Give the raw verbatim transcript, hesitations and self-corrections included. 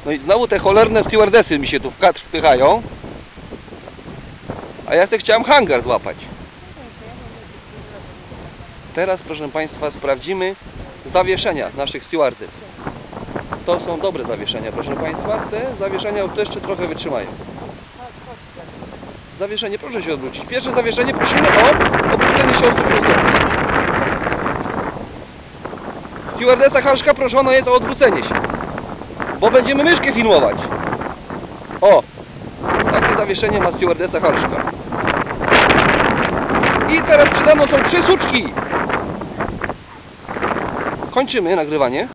No i znowu te cholerne stewardesy mi się tu w kadr wpychają. A ja sobie chciałem hangar złapać. Teraz, proszę Państwa, sprawdzimy zawieszenia naszych stewardes. To są dobre zawieszenia, proszę Państwa. Te zawieszenia to jeszcze trochę wytrzymają. Zawieszenie, proszę się odwrócić. Pierwsze zawieszenie prosimy o obrócenie się o sto osiemdziesiąt stopni. Stewardesa Halszka proszona jest o odwrócenie się, bo będziemy myszkę filmować. O! Takie zawieszenie ma stewardesa Halszka. I teraz przydano są trzy suczki. Kończymy nagrywanie.